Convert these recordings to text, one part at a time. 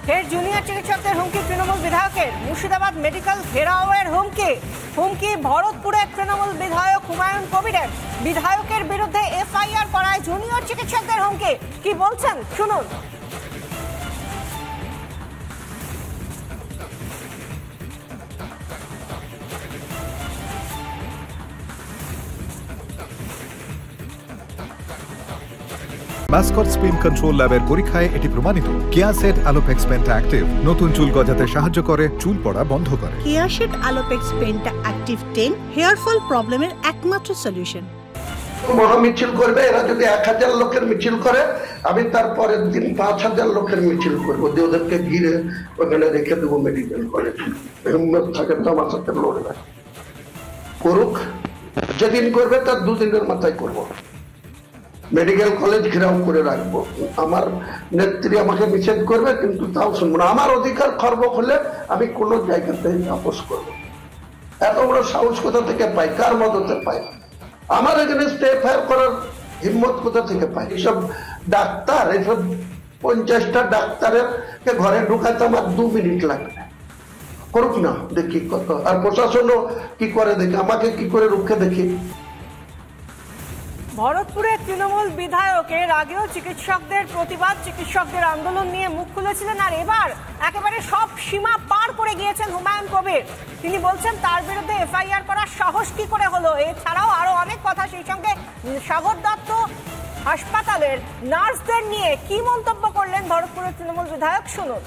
ফের জুনিয়র চিকিৎসকদের হুমকি তৃণমূল বিধায়কের। মুর্শিদাবাদ মেডিকেল ঘেরাওয়ের হুমকি ভরতপুরের তৃণমূল বিধায়ক হুমায়ুন কবিরের। বিধায়কের বিরুদ্ধে এফআইআর করায় জুনিয়র চিকিৎসকদের হুমকি। কি বলছেন শুনুন। মাসকট স্পিন কন্ট্রোল ল্যাবের পরীক্ষায় এটি প্রমাণিত। কিয়াসেট আলোপেক্স পেন্টা অ্যাক্টিভ নতুন চুল গজাতে সাহায্য করে, চুল পড়া বন্ধ করে। কিয়াসেট Alopex penta active 10 hair fall প্রবলেমের একমাত্র সলিউশন। মহা মিছিল করবে, এরা যদি 1000 লোকের মিছিল করে, আমি তার পরের দিন 5000 লোকের মিছিল করবো, ওদেরকে ঘিরে ওখানে রেখে দেবো মেডিকেল কলেজ। হিম্মত থাকে তো আমার সাথে লড়বে, করুক। যেদিন করবে তার 2 দিনের মাথায় করবো। মেডিকেল কলেজ ঘেরাও করে রাখবো। আমার নেত্রী আমাকে নিষেধ করবে, কিন্তু তাও শুনবো না। আমার অধিকার খর্ব হলে আমি কোনো জায়গাতে আপোষ করবো। এত বড় সাহস কোথা থেকে পাই, কার মদতে পাই? আমার এগেনস্টে এফআইআর করার হিম্মত কোথা থেকে পাই? এসব ডাক্তার, এসব 50টা ডাক্তারের ঘরে ঢুকাতে আমার 2 মিনিট লাগবে। করুক না, দেখি কত। আর প্রশাসনও কি করে দেখি, আমাকে কি করে রুখে দেখি। ভরতপুরের তৃণমূল বিধায়কের আগেও চিকিৎসকদের প্রতিবাদ, চিকিৎসকদের আন্দোলন নিয়ে মুখ খুলেছিলেন, আর এবার একেবারে সব সীমা পার করে গিয়েছেন হুমায়ুন কবির। তিনি বলছেন তার বিরুদ্ধে এফআইআর করার সাহস কি করে হলো। এছাড়াও আরো অনেক কথা, সেই সঙ্গে সাগর দত্ত হাসপাতালের নার্সদের নিয়ে কি মন্তব্য করলেন ভরতপুরের তৃণমূল বিধায়ক, শুনুন।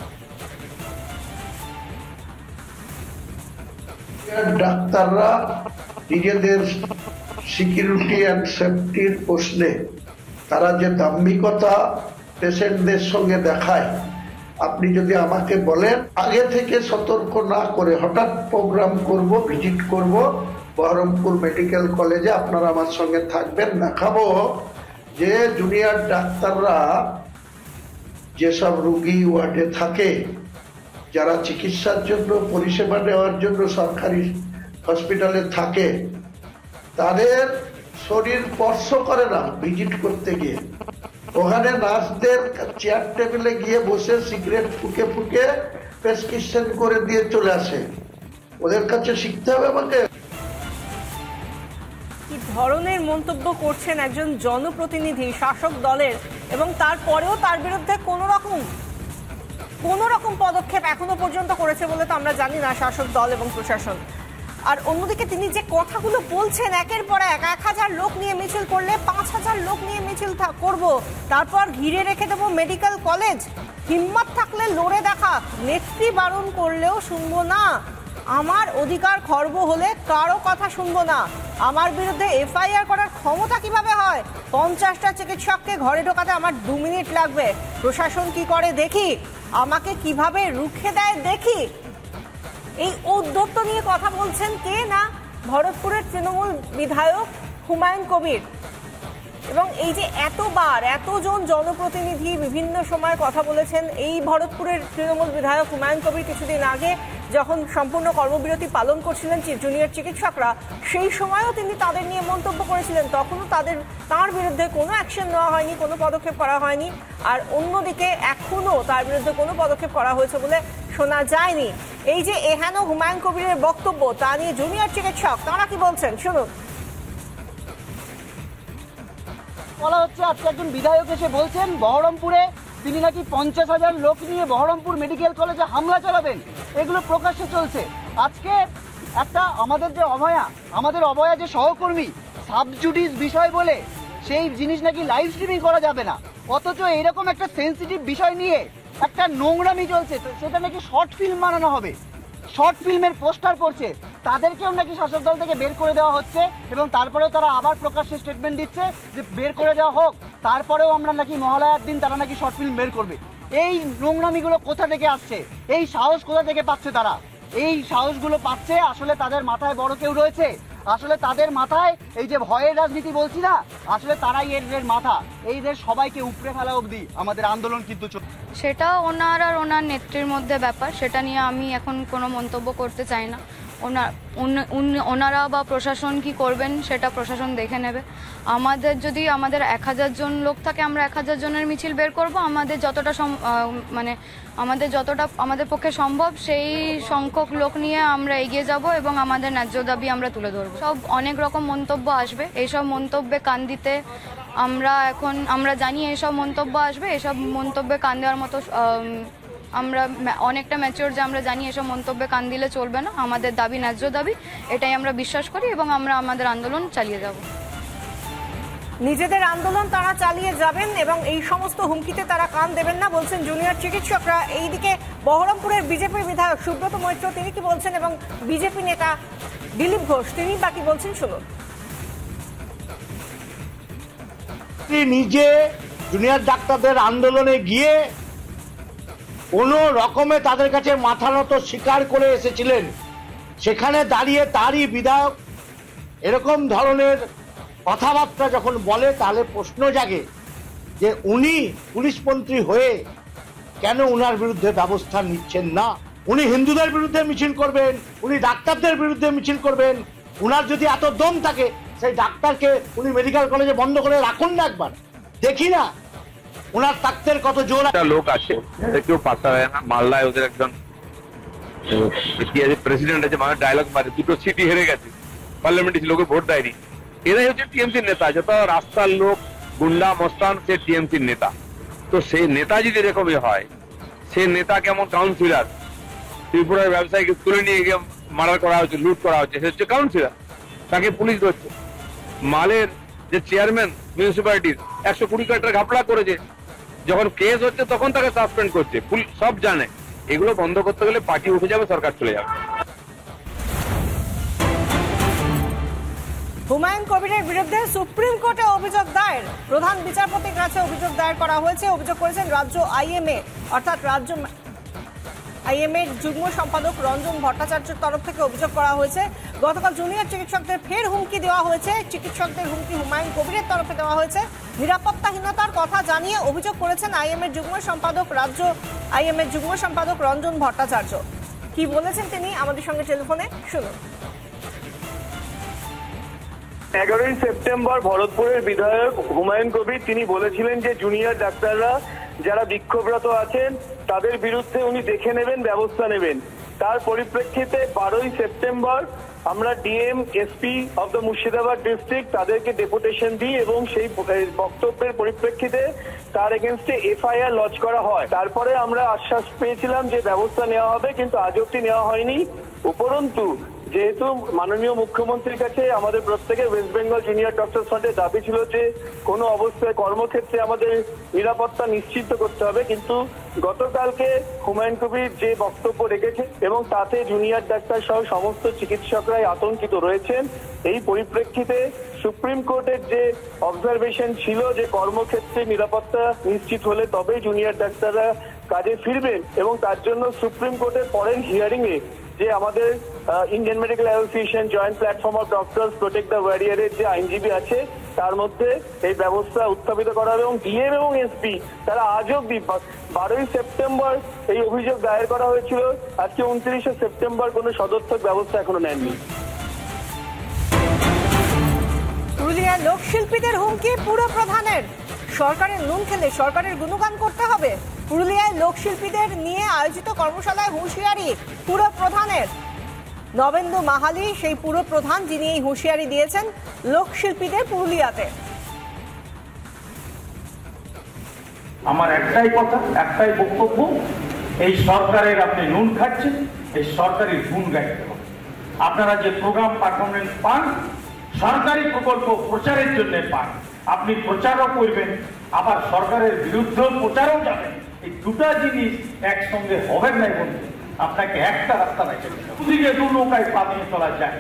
ডাক্তাররা নিজেদের সিকিউরিটি অ্যান্ড সেফটির প্রশ্নে তারা যে দাম্ভিকতা পেশেন্টদের সঙ্গে দেখায়, আপনি যদি আমাকে বলেন আগে থেকে সতর্ক না করে হঠাৎ প্রোগ্রাম করব, ভিজিট করব বহরমপুর মেডিকেল কলেজে, আপনারা আমার সঙ্গে থাকবেন, দেখাবো যে জুনিয়র ডাক্তাররা যেসব রোগী ওয়ার্ডে থাকে, যারা চিকিৎসার জন্য পরিষেবা নেওয়ার জন্য সরকারি হসপিটালে থাকে, তাদের শরীর স্পর্শ করে না ভিজিট করতে গিয়ে। ওখানে নার্সদের চেয়ার টেবিলে গিয়ে বসে সিগারেট ফুকে ফুকে প্রেসক্রিপশন করে দিয়ে চলে আসে। ওদের কাছে শিখতে হবে আমাকে। কি ধরনের মন্তব্য করছেন একজন জনপ্রতিনিধি শাসক দলের, এবং তারপরেও তার বিরুদ্ধে কোন রকম পদক্ষেপ এখনো পর্যন্ত করেছে বলে তো আমরা জানি না শাসক দল এবং প্রশাসন। আর অন্যদিকে তিনি যে কথাগুলো বলছেন, একের পর এক 1000 লোক নিয়ে মিছিল করলে 5000 লোক নিয়ে মিছিল করব, তারপর ঘিরে রেখে দেবো মেডিকেল কলেজ, হিম্মত থাকলে লড়ে দেখা, নেত্রী বারণ করলেও শুনবো না, আমার অধিকার খর্ব হলে কারো কথা শুনবো না, আমার বিরুদ্ধে এফআইআর করার ক্ষমতা কিভাবে হয়, 50টা চিকিৎসককে ঘরে ঢোকাতে আমার 2 মিনিট লাগবে, প্রশাসন কি করে দেখি, আমাকে কিভাবে রুখে দেয় দেখি। এই ঔদ্ধত্য নিয়ে কথা বলছেন কে না, ভরতপুরের তৃণমূল বিধায়ক হুমায়ুন কবির। এবং এই যে এতজন জনপ্রতিনিধি বিভিন্ন সময় কথা বলেছেন, এই ভরতপুরের তৃণমূল বিধায়ক হুমায়ুন কবির কিছুদিন আগে যখন সম্পূর্ণ কর্মবিরতি পালন করছিলেন জুনিয়র চিকিৎসকরা, সেই সময়ও তিনি তাদের নিয়ে মন্তব্য করেছিলেন, তখনও তার বিরুদ্ধে কোনো অ্যাকশন নেওয়া হয়নি, কোনো পদক্ষেপ করা হয়নি। আর অন্যদিকে এখনো তার বিরুদ্ধে কোনো পদক্ষেপ করা হয়েছে বলে শোনা যায়নি। এই যে এহেন হুমায়ুন কবিরের বক্তব্য, তা নিয়ে জুনিয়র চিকিৎসক তারা কি বলছেন শুনুন। বলা হচ্ছে আজকে একজন বিধায়ক এসে বলছেন বহরমপুরে তিনি নাকি 50,000 লোক নিয়ে বহরমপুর মেডিকেল কলেজে হামলা চালাবেন, এগুলো প্রকাশ্যে চলছে। আজকে একটা আমাদের অভয়া যে সহকর্মী সাবজুডিস বিষয় বলে সেই জিনিস নাকি লাইভ স্ট্রিমিং করা যাবে না, অথচ এরকম একটা সেন্সিটিভ বিষয় নিয়ে একটা নোংরামি চলছে, সেটা নাকি শর্ট ফিল্ম বানানো হবে, শর্ট ফিল্মের পোস্টার করছে, তাদেরকেও নাকি শাসক দল থেকে বের করে দেওয়া হচ্ছে, এবং তারপরেও তারা আবার প্রকাশ্যে স্টেটমেন্ট দিচ্ছে যে বের করে দেওয়া হোক, তারপরেও আমরা নাকি মহালয়ার দিন তারা নাকি শর্ট ফিল্ম বের করবে। এই নোংরামিগুলো কোথা থেকে আসছে, এই সাহস কোথা থেকে পাচ্ছে তারা? এই সাহসগুলো পাচ্ছে আসলে তাদের মাথায় বড় কেউ রয়েছে, আসলে তাদের মাথায় এই যে ভয়ের রাজনীতি বলছি না, আসলে তারাই এর মাথা, এইদের সবাইকে উপড়ে ফেলা অবধি আমাদের আন্দোলন কিন্তু সেটা ওনার আর ওনার নেত্রীর মধ্যে ব্যাপার, সেটা নিয়ে আমি এখন কোনো মন্তব্য করতে চাই না। ওনারা বা প্রশাসন কি করবেন সেটা প্রশাসন দেখে নেবে। আমাদের যদি আমাদের 1000 জন লোক থাকে, আমরা 1000 জনের মিছিল বের করব। আমাদের যতটা আমাদের পক্ষে সম্ভব সেই সংখ্যক লোক নিয়ে আমরা এগিয়ে যাব এবং আমাদের ন্যায্য দাবি আমরা তুলে ধরবো। সব অনেক রকম মন্তব্য আসবে, এইসব মন্তব্যে কান দিতে আমরা জানি এইসব মন্তব্য আসবে। এসব মন্তব্যে কান দেওয়ার মতো আমরা অনেকটা ম্যাচিওর যে আমরা জানি এসব মন্তব্যে কান দিলে চলবে না। আমাদের দাবি ন্যায্য দাবি, এটাই আমরা বিশ্বাস করি এবং আমরা আমাদের আন্দোলন চালিয়ে যাব। নিজেদের আন্দোলন তারা চালিয়ে যাবেন এবং এই সমস্ত হুমকিতে তারা কান দেবেন না বলছেন জুনিয়র চিকিৎসকরা। এইদিকে বহরমপুরের বিজেপির বিধায়ক সুব্রত মৈত্র তিনি কি বলছেন এবং বিজেপি নেতা দিলীপ ঘোষ তিনি বা কি বলছেন শুনুন। নিজে জুনিয়র ডাক্তারদের আন্দোলনে গিয়ে কোন রকমে তাদের কাছে মাথা নত স্বীকার করে এসেছিলেন, সেখানে দাঁড়িয়ে তারই বিধায়ক এরকম ধরনের কথাবার্তা যখন বলে তাহলে প্রশ্ন জাগে যে উনি পুলিশমন্ত্রী হয়ে কেন উনার বিরুদ্ধে ব্যবস্থা নিচ্ছেন না। উনি হিন্দুদের বিরুদ্ধে মিছিল করবেন, উনি ডাক্তারদের বিরুদ্ধে মিছিল করবেন। উনার যদি এত দম থাকে সেই ডাক্তারকে উনি মেডিকেল কলেজে বন্ধ করে রাখুন না, একবার দেখি না ওনার তাক্তের কত জোর। একটা লোক আছে কেউ পাত্তা দেয় না, মালদায় ওদের একজন প্রেসিডেন্ট আছে, মানে ডায়লগ মারে, 2টো সিটি হেরে গেছে, পার্লামেন্টে লোকে ভোট দেয়নি। এরাই হচ্ছে টিএমসির নেতা, যত রাস্তার লোক গুন্ডা মস্তান সে টিএমসির নেতা। তো সেই নেতা যদি এরকমই হয়, সে নেতা কেমন কাউন্সিলর ত্রিপুরার ব্যবসায়ীকে তুলে নিয়ে গিয়ে মার্ডার করা হচ্ছে, লুট করা হচ্ছে, সে হচ্ছে কাউন্সিলর, তাকে পুলিশ ধরছে। মালের যে চেয়ারম্যান মিউনিসিপ্যালিটির 120 কোটি টাকা ঘাপলা করেছে, যখন কেস হচ্ছে তখন তাকে সাসপেন্ড করছে। সব জানে এগুলো বন্ধ করতে গেলে পার্টি উঠে যাবে, সরকার চলে যাবে। হুমায়ুন কবিরের বিরুদ্ধে সুপ্রিম কোর্টে অভিযোগ দায়ের, প্রধান বিচারপতির কাছে অভিযোগ দায়ের করা হয়েছে। অভিযোগ করেছেন রাজ্য আইএমএ অর্থাৎ রাজ্য আইএমএর যুগ্ম সম্পাদক রঞ্জন ভট্টাচার্যের তরফ থেকে অভিযোগ করা হয়েছে। গতকাল জুনিয়র চিকিৎসকদের ফের হুমকি দেওয়া হয়েছে। চিকিৎসকদের হুমকি হুমায়ুন কবিরের তরফে দেওয়া হয়েছে। নিরাপত্তাহীনতার কথা জানিয়ে অভিযোগ করেছেন আইএমএর যুগ্ম সম্পাদক রঞ্জন ভট্টাচার্য। কি বলেছেন তিনি আমাদের সঙ্গে টেলিফোনে শুনুন। 11ই সেপ্টেম্বর ভরতপুরের বিধায়ক হুমায়ুন কবির তিনি বলেছিলেন যে জুনিয়র ডাক্তাররা যারা বিক্ষোভরত আছেন তাদের বিরুদ্ধে উনি দেখে নেবেন, ব্যবস্থা নেবেন। তার পরিপ্রেক্ষিতে 12ই সেপ্টেম্বর আমরা DM SP of the Murshidabad district তাদেরকে ডেপুটেশন দিই এবং সেই বক্তব্যের পরিপ্রেক্ষিতে তার এগেনস্টে এফআইআর লঞ্চ করা হয়। তারপরে আমরা আশ্বাস পেয়েছিলাম যে ব্যবস্থা নেওয়া হবে, কিন্তু আজ অবধি নেওয়া হয়নি। উপরন্তু যেহেতু মাননীয় মুখ্যমন্ত্রীর কাছে আমাদের প্রত্যেকের ওয়েস্ট বেঙ্গল জুনিয়র ডক্টর ফ্রন্টের দাবি ছিল যে কোনো অবস্থায় কর্মক্ষেত্রে আমাদের নিরাপত্তা নিশ্চিত করতে হবে, কিন্তু গতকালকে হুমায়ুন কবির যে বক্তব্য রেখেছে এবং তাতে জুনিয়র ডাক্তার সহ সমস্ত চিকিৎসকরাই আতঙ্কিত রয়েছেন। এই পরিপ্রেক্ষিতে সুপ্রিম কোর্টের যে অবজারভেশন ছিল যে কর্মক্ষেত্রে নিরাপত্তা নিশ্চিত হলে তবেই জুনিয়র ডাক্তাররা কাজে ফিরবেন এবং তার জন্য সুপ্রিম কোর্টের পরের হিয়ারিং এ যে আমাদের Indian medical association joint platform of doctors protect the ওয়ারিয়ারের যে আইনজীবী আছে তার মধ্যে এই ব্যবস্থা উত্থাপিত করা হবে এবং ডিএম এবং এসপি তারা আজ অব্দি 12ই সেপ্টেম্বর এই অভিযোগ দায়ের করা হয়েছিল, আজকে 29শে সেপ্টেম্বর কোনো সদর্থক ব্যবস্থা এখনো নেননি। পুরুলিয়ার লোকশিল্পীদের হুমকি পুরো প্রধানের, সরকারের নুন খেলে সরকারের গুণগান করতে হবে। পুরুলিয়ায় লোকশিল্পীদের নিয়ে আয়োজিত কর্মশালায় হুঁশিয়ারি পুরো প্রধানের। নবেন্দু মাহালি সেই পুরো প্রধান যিনি এই হুঁশিয়ারি দিয়েছেন লোকশিল্পীদের পুরুলিয়াতে। আমার একটাই কথা, একটাই বক্তব্য, এই সরকারের আপনি নুন খাচ্ছেন, এই সরকারের গুণ গাইতে হবে। আপনারা যে প্রোগ্রাম পারফরমেন্স পান সরকারি প্রকল্প প্রচারের জন্য পান, আপনি প্রচারও করবেন আবার সরকারের বিরুদ্ধেও প্রচারও যাবেন। এই দুটা জিনিস একসঙ্গে হবে না বন্ধু, আপনাকে একটা রাস্তা বেছে নিতে হবে। দুদিকে দু নৌকায় পা দিয়ে চলা যায়,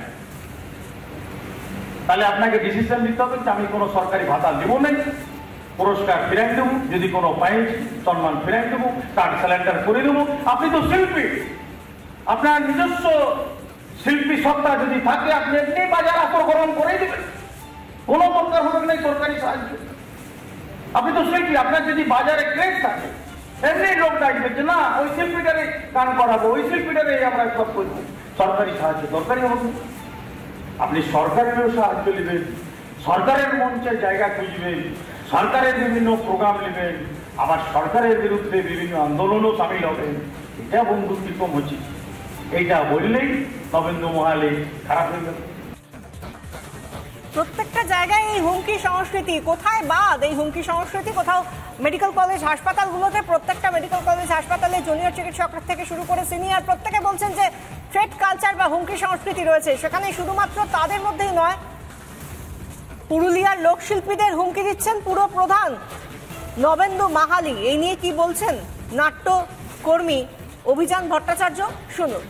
তাহলে আপনাকে ডিসিশন নিতে হবে যে আমি কোনো সরকারি ভাতা দেবো না, পুরস্কার ফিরাই দেবো, যদি কোনো পাই সম্মান ফিরাই দেবো, কার্ড স্যালেন্ডার করে দেবো। আপনি তো শিল্পী, আপনার নিজস্ব শিল্পী সত্তা যদি থাকে আপনি এমনি বাজার আত্মগ্রহণ করেই দেবেন, কোনো দরকার হবে না সরকারি সাহায্য। আপনি তো শিল্পী, আপনার যদি বাজারে ক্রেজ থাকে এমনি লোক ডাকবে যে না ওই শিল্পীটারে গান করাবো, ওই শিল্পীটারে আমরা সব করবো। সরকারি সাহায্য দরকারই হবে না। আপনি সরকারেরও সাহায্য নেবেন, সরকারের মঞ্চের জায়গা খুঁজবেন, সরকারের বিভিন্ন প্রোগ্রাম নেবেন, আবার সরকারের বিরুদ্ধে বিভিন্ন আন্দোলনও সামিল হবেন। এটা বন্ধুত্ব হচ্ছে, এইটা বললেই নবেন্দ্র মহালে খারাপ হয়ে যাবে। প্রত্যেকটা জায়গায় এই হুমকি সংস্কৃতি, কোথায় বাদ এই হুমকি সংস্কৃতি? কোথাও মেডিকেল কলেজ হাসপাতালগুলোতে, প্রত্যেকটা মেডিকেল কলেজ হাসপাতালে জুনিয়র চিকিৎসক থেকে শুরু করে সিনিয়র প্রত্যেকে বলছেন যে থ্রেট কালচার বা হুমকি সংস্কৃতি রয়েছে। সেখানে শুধুমাত্র তাদের মধ্যেই নয়, পুরুলিয়ার লোকশিল্পীদের হুমকি দিচ্ছেন পুরো প্রধান নবেন্দু মাহালি। এই নিয়ে কি বলছেন নাট্যকর্মী অভিযান ভট্টাচার্য, শুনুন।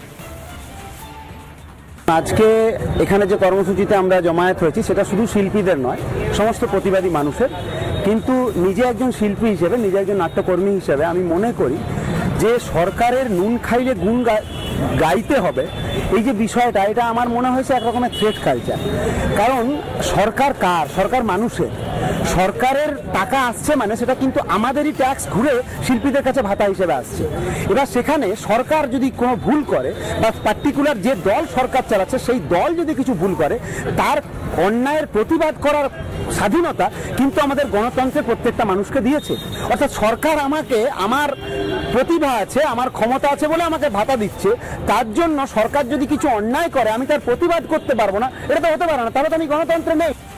আজকে এখানে যে কর্মসূচিতে আমরা জমায়েত হয়েছি সেটা শুধু শিল্পীদের নয়, সমস্ত প্রতিবাদী মানুষের। কিন্তু নিজে একজন শিল্পী হিসেবে, নিজে একজন নাট্যকর্মী হিসেবে আমি মনে করি যে সরকারের নুন খাইলে গুণ গাইতে হবে, এই যে বিষয়টা, এটা আমার মনে হয়েছে এক রকমের থ্রেট কালচার। কারণ সরকার কার? সরকার মানুষের। সরকারের টাকা আসছে মানে সেটা কিন্তু আমাদেরই ট্যাক্স ঘুরে শিল্পীদের কাছে ভাতা হিসেবে আসছে। এবার সেখানে সরকার যদি কোনো ভুল করে বা পার্টিকুলার যে দল সরকার চালাচ্ছে সেই দল যদি কিছু ভুল করে, তার অন্যায়ের প্রতিবাদ করার স্বাধীনতা কিন্তু আমাদের গণতন্ত্রের প্রত্যেকটা মানুষকে দিয়েছে। অর্থাৎ সরকার আমাকে, আমার প্রতিভা আছে, আমার ক্ষমতা আছে বলে আমাকে ভাতা দিচ্ছে, তার জন্য সরকার যদি কিছু অন্যায় করে আমি তার প্রতিবাদ করতে পারবো না, এটা তো হতে পারে না, তাহলে তো আমি গণতন্ত্রে নেই।